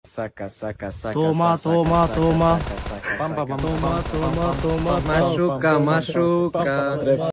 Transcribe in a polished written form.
Saca, saca, saca. Toma, toma, toma. Toma, toma, toma. Machuca, machuca.